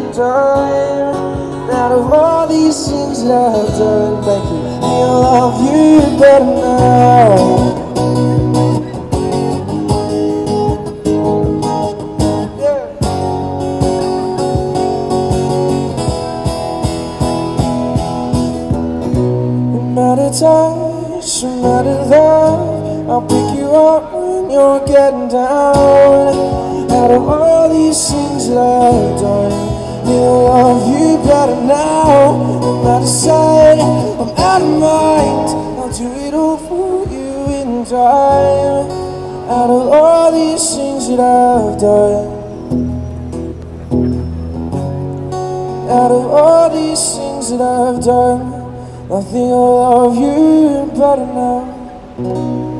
in time. Out of all these things that I've done, thank you. I love you better now. No matter touch, no matter love, I'll pick you up when you're getting down. Out of all these things that I've done, I love you better now. No matter side, I'm out of mind, I'll do it all for you in time. Out of all these things that I've done, out of all these things that I've done, I think I love you better now.